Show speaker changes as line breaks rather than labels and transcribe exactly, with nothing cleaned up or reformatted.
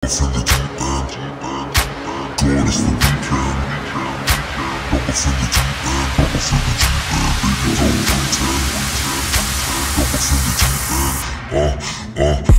off in the deep end. God is the weekend. Jump off in the deep end. Jump off in the deep end. Baby, don't pretend. Jump off in the deep end. Uh, uh.